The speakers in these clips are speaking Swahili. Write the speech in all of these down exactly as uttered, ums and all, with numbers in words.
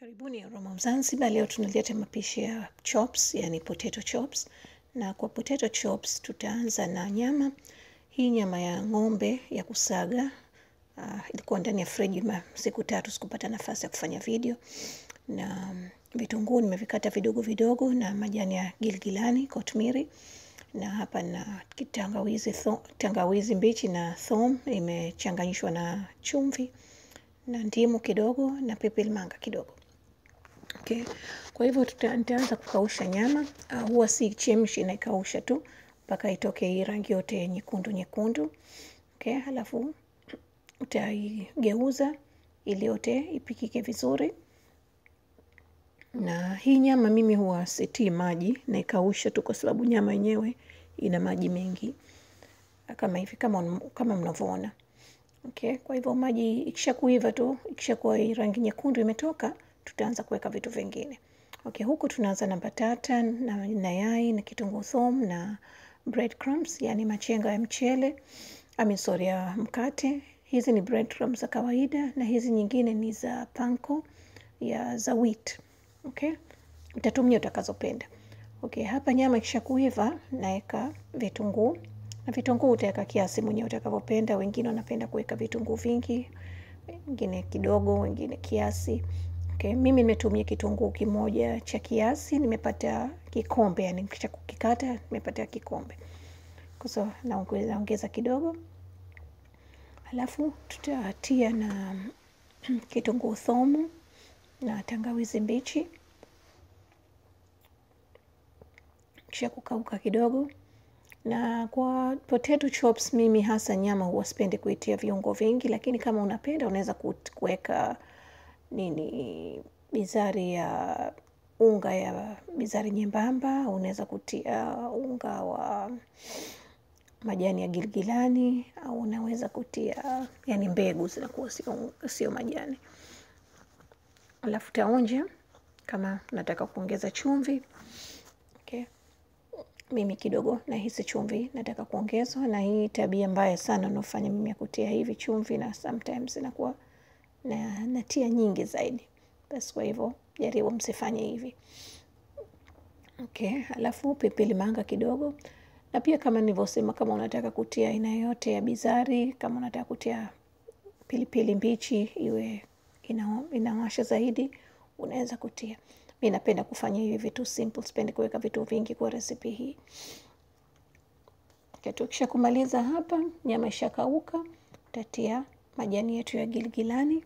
Karibuni Aroma Zanzibar. Leo tunaleta mapishi ya chops, yani potato chops. Na kwa potato chops tutaanza na nyama. Hii nyama ya ng'ombe ya kusaga. Uh, ilikuwa ndani ya friji siku tatu, sikupata nafasi ya kufanya video. Na um, vitunguu nimevikata vidogo vidogo na majani ya giligilani, kotmiri. Na hapa na tangawizi, thom, tangawizi mbichi na thom imechanganyishwa na chumvi na ndimu kidogo na pilipili manga kidogo. Okay. Kwa hivyo tutaanza kukausha nyama. Uh, huwa si chemshi na ikausha tu mpaka itoke hii rangi yote nyekundu nyekundu. Okay, halafu utaigeuza ili yote ipikike vizuri. Na hii nyama mimi huwa sitii maji na ikausha tu kwa sababu nyama yenyewe ina maji mengi. Kama hivi kama kama mnavyoona. Okay, kwa hivyo maji ikisha kuiva tu, ikisha kuwa rangi nyekundu imetoka, tutaanza kuweka vitu vingine. Okay, huku tunaanza na mbatata na, na yai na kitunguu thom na breadcrumbs, yani machenga ya mchele, ami sorry ya mkate. Hizi ni breadcrumbs za kawaida na hizi nyingine ni za panko ya za wheat. Okay? Utatumia utakazopenda. Okay, hapa nyama ikisha kuiva naeka vitunguu. Na vitunguu utaweka kiasi mwenyewe utakavyopenda. Wengine wanapenda kuweka vitunguu vingi, wengine kidogo, wengine kiasi. Okay, mimi nimetumia kitunguu kimoja cha kiasi, nimepata kikombe, yani kisha kukikata nimepata kikombe. Kwa so naongeza kidogo. Halafu tutatia na kitunguu thom na tangawizi mbichi. Kisha kukauka kidogo. Na kwa potato chops mimi hasa nyama huwa sipendi kuitia viungo vingi, lakini kama unapenda unaweza kuweka nini bizari ya unga ya bizari nyembamba, unaweza kutia unga wa majani ya giligilani, au unaweza kutia yani mbegu zinakuwa sio sio majani. Alafu taonja kama nataka kuongeza chumvi. Okay. Mimi kidogo na hisi chumvi nataka kuongezwa, na hii tabia mbaya sana unafanya mimi ya kutia hivi chumvi, na sometimes inakuwa na natia nyingi zaidi. Basi kwa hivyo jaribu msifanye hivi. Okay, alafu pilipili manga kidogo. Na pia kama nilivyosema, kama unataka kutia aina yote ya bizari, kama unataka kutia pilipili mbichi iwe ina, inawasha zaidi, unaweza kutia. Mimi napenda kufanya hivi vitu simple, sipendi kuweka vitu vingi kwa recipe hii. Okay, tukisha kumaliza hapa, nyama ishakauka, tutatia majani yetu ya giligilani.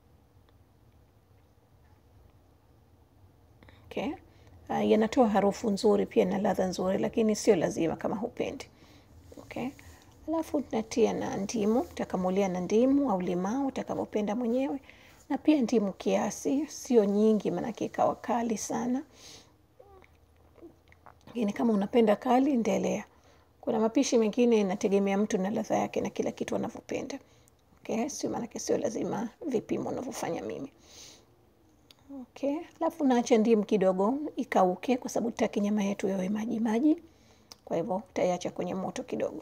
Okay. Uh, yanatoa harufu nzuri pia na ladha nzuri, lakini sio lazima kama hupendi. Okay. Alafu tunatia na ndimu, utakamulia na ndimu au limau utakavyopenda mwenyewe. Na pia ndimu kiasi, sio nyingi maana ikawa kali sana. Lakini kama unapenda kali endelea. Kuna mapishi mengine inategemea mtu na ladha yake na kila kitu anavyopenda. Okay, sio maana sio lazima vipimo unavyofanya mimi. Okay, alafu naacha ndimu kidogo ikauke kwa sababu tutaki nyama yetu iwe maji maji. Kwa hivyo utaiacha kwenye moto kidogo.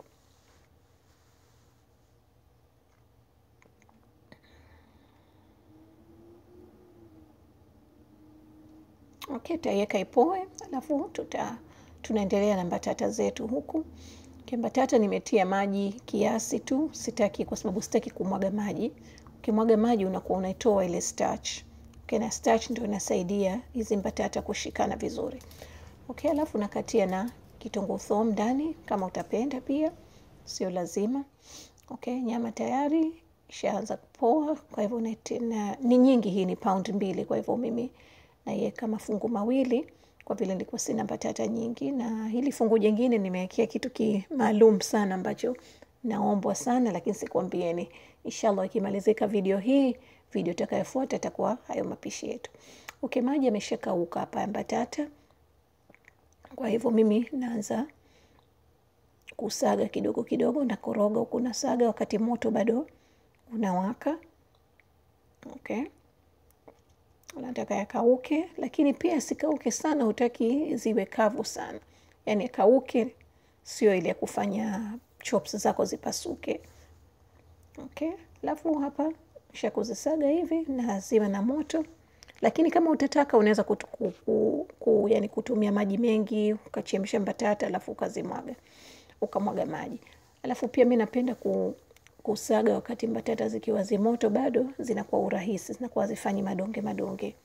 Okay, tutaiweka ipoe, alafu tuta tunaendelea na mbatata zetu huku. Okay, mbatata nimetia maji kiasi tu, sitaki kwa sababu sitaki kumwaga maji. Ukimwaga maji unakuwa unaitoa ile starch. Okay, na starch ndio inasaidia hizi mbatata kushikana vizuri. Okay, alafu nakatia na kitunguu thom ndani kama utapenda pia, sio lazima. Okay, nyama tayari ishaanza kupoa, kwa hivyo na ni nyingi, hii ni pound mbili, kwa hivyo mimi naiweka mafungu mawili kwa vile nilikuwa sina mbatata nyingi. Na hili fungu jingine nimewekea kitu ki maalum sana ambacho naombwa sana, lakini sikwambieni. Inshallah ikimalizika video hii, video itakayofuata itakuwa hayo mapishi yetu. Okay, maji yameshakauka hapa ya mbatata. Kwa hivyo mimi naanza kusaga kidogo kidogo, na koroga huku na saga wakati moto bado unawaka. Okay. Unataka yakauke, lakini pia sikauke sana, hutaki ziwe kavu sana. Yani kauke, sio ile kufanya chops zako zipasuke. Okay, alafu hapa kisha kuzisaga hivi na zima na moto. Lakini kama utataka unaweza kutu, ku, ku, ku, yani kutumia maji mengi, ukachemsha mbatata alafu ukazimwaga. Ukamwaga maji. Alafu pia mimi napenda ku, kusaga wakati mbatata zikiwa zimoto bado, zinakuwa urahisi, zinakuwa zifanyi madonge madonge.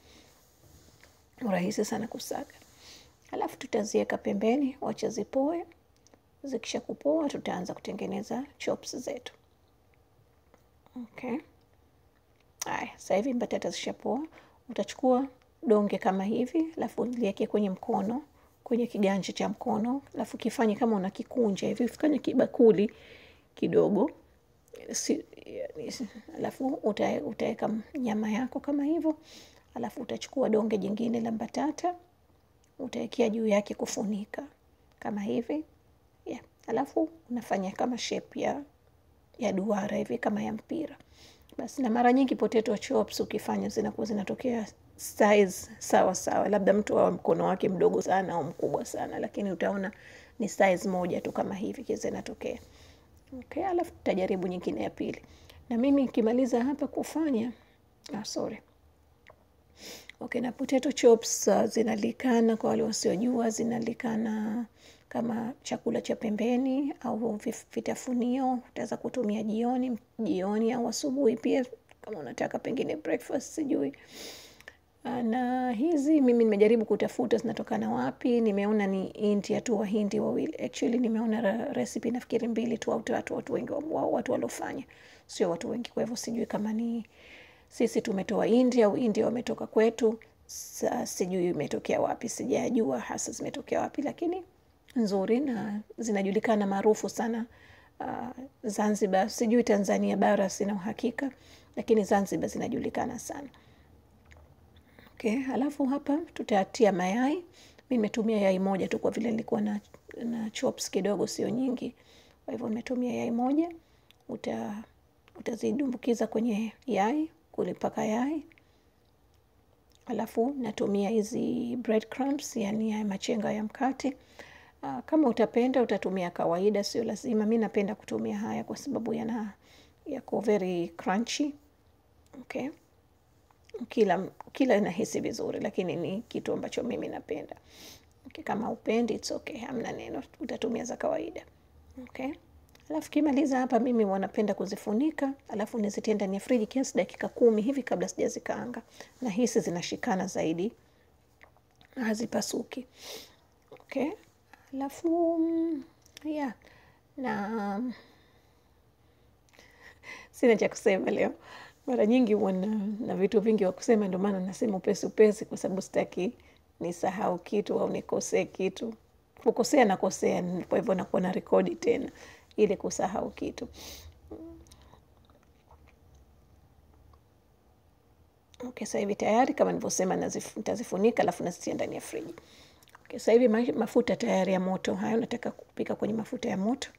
Urahisi sana kusaga. Alafu tutaziweka pembeni, wacha zipoe. Zikisha kupoa tutaanza kutengeneza chops zetu. Okay. Haya, sasa hivi mbatata zishapoa, utachukua donge kama hivi, alafu liweke kwenye mkono, kwenye kiganja cha mkono, alafu kifanye kama unakikunja hivi, fanye kibakuli kidogo. Si, alafu utaweka nyama yako kama hivyo, alafu utachukua donge jingine la mbatata, utawekea juu yake kufunika kama hivi. Yeah. Alafu unafanya kama shape ya ya duara hivi kama ya mpira. Basi na mara nyingi potato chops ukifanya zinakuwa zinatokea size sawa sawa. Labda mtu wa mkono wake mdogo sana au mkubwa sana, lakini utaona ni size moja tu kama hivi kiza inatokea. Okay, alafu tutajaribu nyingine ya pili. Na mimi nikimaliza hapa kufanya, ah sorry. Okay, na potato chops uh, zinalikana kwa wale wasiojua, zinalikana kama chakula cha pembeni au vitafunio. Utaweza kutumia jioni, jioni au asubuhi pia kama unataka pengine breakfast sijui. Na hizi mimi nimejaribu kutafuta zinatokana wapi. Nimeona ni India tu, Wahindi wawili. Actually nimeona recipe nafikiri mbili tu au tatu, watu wengi wao watu walofanya. Sio watu wengi, kwa hivyo sijui kama ni sisi tumetoa India au India wametoka kwetu. Sa, sijui imetokea wapi, sijajua hasa zimetokea wapi, lakini nzuri na zinajulikana maarufu sana uh, Zanzibar. Sijui Tanzania bara sina uhakika, lakini Zanzibar zinajulikana sana. Okay, alafu hapa tutatia mayai. Mimi nimetumia yai moja tu kwa vile nilikuwa na, na chops kidogo sio nyingi. Kwa hivyo nimetumia yai moja. Uta utazidumbukiza kwenye yai, kulipaka yai. Alafu natumia hizi breadcrumbs, yani ya machenga ya mkate. Uh, kama utapenda utatumia kawaida, sio lazima. Mimi napenda kutumia haya kwa sababu yana yako very crunchy. Okay. Kila kila inahisi vizuri, lakini ni kitu ambacho mimi napenda. Okay, kama upendi it's okay, hamna neno, utatumia za kawaida. Okay. Alafu kimaliza hapa mimi wanapenda kuzifunika, alafu nizitie ndani ya friji kiasi dakika kumi hivi kabla sijazikaanga. Na hisi zinashikana zaidi, hazipasuki. Okay. Alafu yeah, na sina cha kusema leo. Mara nyingi wana na vitu vingi wa kusema, ndio maana nasema upesi upesi kwa sababu sitaki nisahau kitu au nikosee kitu. Kukosea nakosea, kwa hivyo nakuwa na rekodi tena ili kusahau kitu. Okay, sasa hivi tayari kama nilivyosema nitazifunika alafu nazitia ndani ya friji. Okay, sasa hivi mafuta tayari ya moto. Hayo nataka kupika kwenye mafuta ya moto.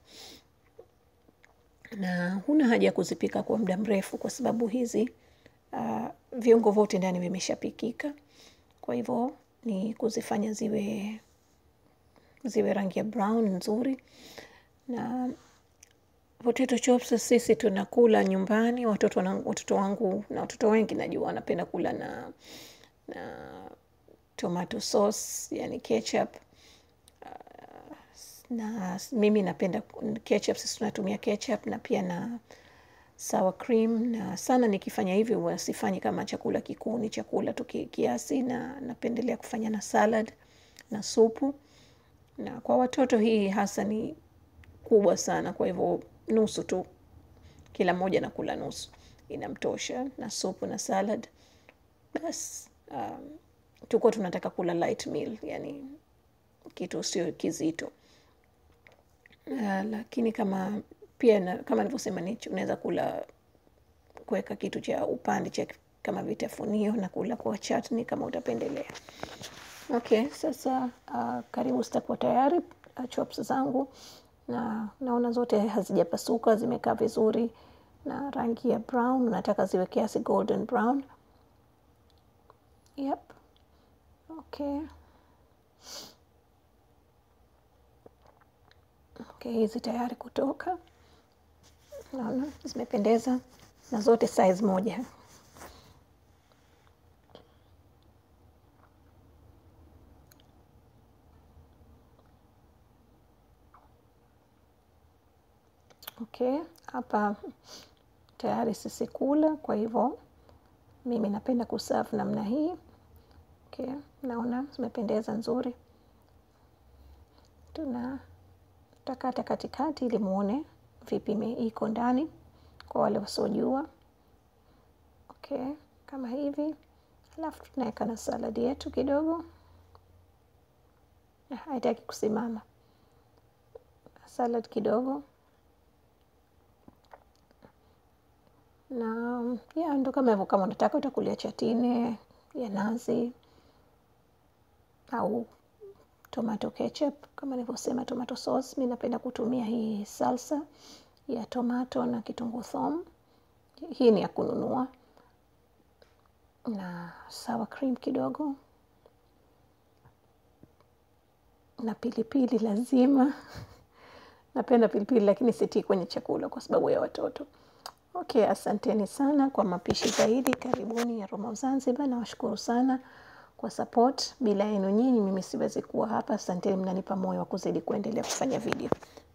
Na huna haja ya kuzipika kwa muda mrefu kwa sababu hizi uh, viungo vyote ndani vimeshapikika. Kwa hivyo ni kuzifanya ziwe ziwe rangi ya brown nzuri. Na potato chops sisi tunakula nyumbani, watoto watoto wangu na watoto wengi najua wanapenda kula na na tomato sauce, yani ketchup. Uh, na mimi napenda ketchup, sisi tunatumia ketchup na pia na sour cream, na sana nikifanya hivyo huwa sifanyi kama chakula kikuu, ni chakula tu kiasi, na napendelea kufanya na salad na supu. Na kwa watoto hii hasa ni kubwa sana, kwa hivyo nusu tu, kila mmoja nakula nusu inamtosha, na supu na salad. Bas um, tuko tunataka kula light meal, yani kitu sio kizito. Uh, lakini kama pia na, kama nilivyosema ni unaweza kula kuweka kitu cha upande cha kama vitafunio na kula kwa chutney kama utapendelea. Okay, sasa uh, karibu zitakuwa tayari uh, chops zangu, na naona zote hazijapasuka, zimekaa vizuri na rangi ya brown. Nataka ziwe kiasi golden brown. Yep. Okay. Okay, hizi tayari kutoka. Naona zimependeza na zote size moja. Okay, hapa tayari sisi kula, kwa hivyo mimi napenda kuserve namna hii. Okay, naona zimependeza nzuri. Tuna takata katikati ili muone vipi iko ndani kwa wale wasiojua. Okay, kama hivi. Alafu tunaweka na salad yetu kidogo. Haitaki kusimama. Salad kidogo. Na ya ndo kama hivyo, kama unataka utakulia chatine ya nazi au tomato ketchup, kama nilivyosema tomato sauce. Mimi napenda kutumia hii salsa ya tomato na kitunguu thom. Hii ni ya kununua. Na sour cream kidogo. Na pilipili lazima. Napenda pilipili lakini sitii kwenye chakula kwa sababu ya watoto. Okay, asanteni sana kwa mapishi zaidi. Karibuni ya Roma Zanzibar, na washukuru sana kwa support. Bila yenu nyinyi mimi siwezi kuwa hapa. Asanteni, mnanipa moyo wa kuzidi kuendelea kufanya video.